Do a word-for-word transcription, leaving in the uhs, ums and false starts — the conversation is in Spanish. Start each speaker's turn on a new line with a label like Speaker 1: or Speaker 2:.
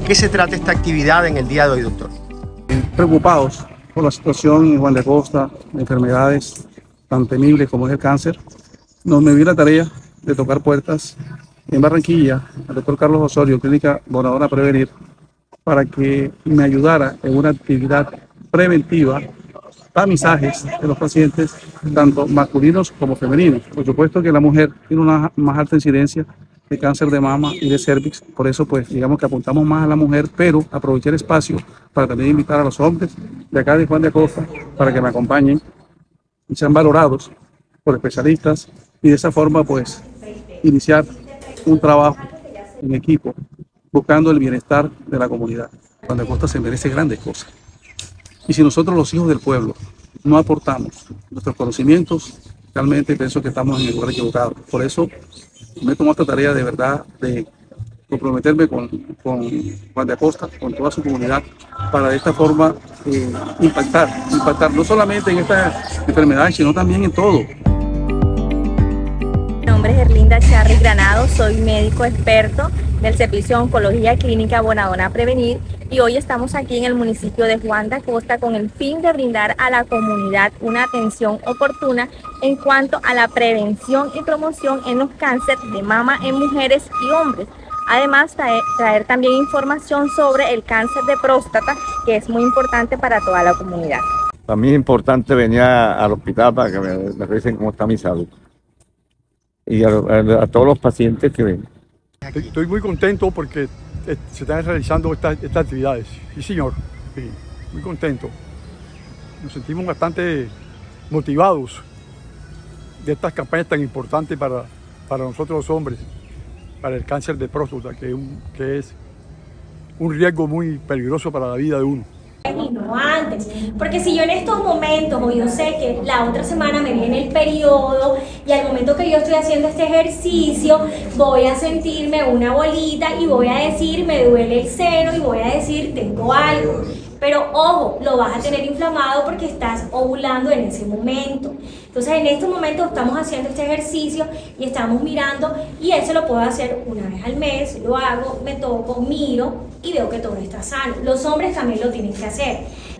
Speaker 1: qué se trata esta actividad en el día de hoy, doctor?
Speaker 2: Preocupados por la situación en Juan de Acosta, de enfermedades tan temibles como es el cáncer, nos me di la tarea de tocar puertas en Barranquilla al doctor Carlos Osorio, Clínica Bonadona Prevenir, para que me ayudara en una actividad preventiva, tamizajes de los pacientes, tanto masculinos como femeninos. Por supuesto que la mujer tiene una más alta incidencia de cáncer de mama y de cervix, por eso pues digamos que apuntamos más a la mujer, pero aprovechar el espacio para también invitar a los hombres de acá de Juan de Acosta para que me acompañen y sean valorados por especialistas y de esa forma pues iniciar un trabajo en equipo buscando el bienestar de la comunidad. Juan de Acosta se merece grandes cosas y si nosotros los hijos del pueblo no aportamos nuestros conocimientos, realmente pienso que estamos en el lugar equivocado. Por eso me tomo esta tarea de verdad de comprometerme con, con Juan de Acosta, con toda su comunidad, para de esta forma eh, impactar, impactar no solamente en estas enfermedades, sino también en todo.
Speaker 3: Mi nombre es Erlinda Charri Granado, soy médico experto del Servicio de Oncología Clínica Bonadona Prevenir y hoy estamos aquí en el municipio de Juan de Acosta con el fin de brindar a la comunidad una atención oportuna en cuanto a la prevención y promoción en los cánceres de mama en mujeres y hombres. Además, traer, traer también información sobre el cáncer de próstata, que es muy importante para toda la comunidad.
Speaker 4: Para mí es importante venir a, al hospital para que me, me revisen cómo está mi salud. Y a, a, a todos los pacientes que ven.
Speaker 5: Estoy muy contento porque se están realizando estas, estas actividades. Sí, señor. Sí, muy contento. Nos sentimos bastante motivados de estas campañas tan importantes para, para nosotros los hombres, para el cáncer de próstata, que es, un, que es un riesgo muy peligroso para la vida de uno.
Speaker 6: Y no antes, porque si yo en estos momentos, o yo sé que la otra semana me viene el periodo y al momento que yo estoy haciendo este ejercicio voy a sentirme una bolita y voy a decir me duele el seno y voy a decir tengo algo, pero ojo, lo vas a tener inflamado porque estás ovulando en ese momento. Entonces en estos momentos estamos haciendo este ejercicio y estamos mirando, y eso lo puedo hacer una vez al mes, lo hago, me toco, miro y veo que todo está sano. Los hombres también lo tienen que hacer.